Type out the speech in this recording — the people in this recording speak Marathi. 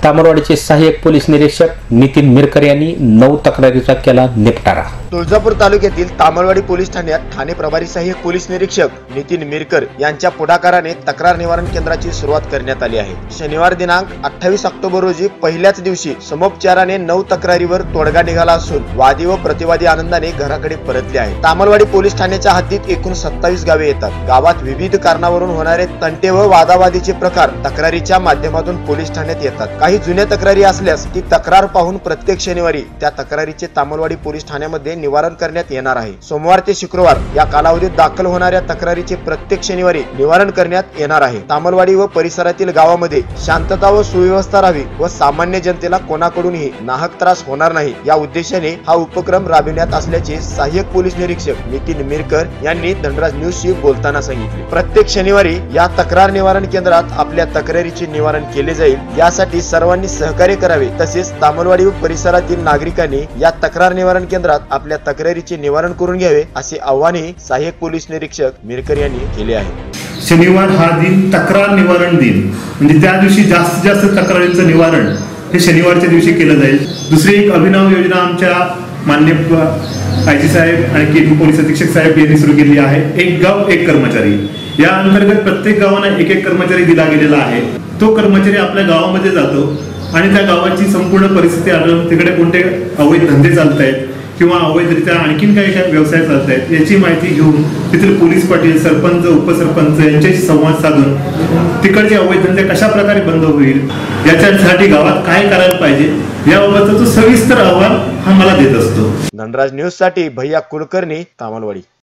तामलवाडीचे सहाय्यक पोलीस निरीक्षक नितीन मिरकर यांनी 9 तक्रारीचा केला निपटारा। तुळजापूर तालुक्यातील तामलवाडी पोलीस ठाण्यात ठाणे प्रभारी सहाय्यक पोलीस निरीक्षक नितीन मिरकर यांच्या पुढाकाराने तक्रार निवारण केंद्राची सुरुवात करण्यात आली आहे। शनिवार दिनांक 28 ऑक्टोबर रोजी पहिल्याच दिवशी समोपचाराने 9 तक्रारीवर तोडगा निघाला असून वादी व प्रतिवादी आनंदाने घराकडे परतले आहेत। तामलवाडी पोलीस ठाण्याच्या हद्दीत एकूण 27 गावे येतात। गावात विविध कारणावरून होणारे तंटे व वादावादीचे प्रकार तक्रारीच्या माध्यमातून पोलीस ठाण्यात येतात। काही जुन्या तक्रारी असल्यास ती तक्रार पाहून प्रत्येक शनिवारी त्या तक्रारीचे तामलवाडी पोलीस ठाण्यामध्ये निवारण करण्यात येणार आहे। सोमवार ते शुक्रवार या कालावधीत दाखल होणाऱ्या तक्रारीचे प्रत्येक शनिवारी निवारण करण्यात येणार आहे। तामलवाडी व परिसरातील गावामध्ये शांतता व सुव्यवस्था राहावी व सामान्य जनतेला कोणाकडूनही नाहक त्रास होणार नाही या उद्देशाने हा उपक्रम राबविण्यात असल्याचे सहाय्यक पोलीस निरीक्षक नितीन मिरकर यांनी धनराज न्यूजशी बोलताना सांगितले। प्रत्येक शनिवारी या तक्रार निवारण केंद्रात आपल्या तक्रारीचे निवारण केले जाईल। यासाठी सर्वांनी सहकार्य करावे। तसेच तामलवाडी व परिसरातील नागरिकांनी या तक्रार निवारण केंद्रात आपल्या तक्रारीचे निवारण करून घ्यावे असे आवाहनही सहाय्यक पोलीस निरीक्षक मिरकर यांनी केले आहे। शनिवार हा दिन तक्रार निवारण दिन, म्हणजे त्या दिवशी जास्तीत जास्त तक्रारींचं निवारण हे शनिवारच्या दिवशी केलं जाईल। दुसरी एक अभिनव योजना आमच्या माननीय आयजी साहेब आणि पोलीस अधीक्षक साहेब यांनी सुरू केली आहे। एक गाव एक कर्मचारी। या अंतर्गत प्रत्येक गावांना एक कर्मचारी दिला गेलेला आहे। तो कर्मचारी आपल्या गावामध्ये जातो आणि त्या गावाची संपूर्ण परिस्थिती आढळून तिकडे कोणते अवैध धंदे चालत आहेत किंवा अवैधरित्या आणखीन काही व्यवसाय चालत आहेत याची माहिती घेऊन तिथले पोलीस पाटील, सरपंच, उपसरपंच यांच्याशी संवाद साधून तिकडचे अवैध धंदे कशा प्रकारे बंद होईल याच्यासाठी गावात काय करायला पाहिजे याबाबतचा तो सविस्तर अहवाल हा मला देत असतो। धनराज न्यूज साठी भैया कुलकर्णी, तामलवाडी।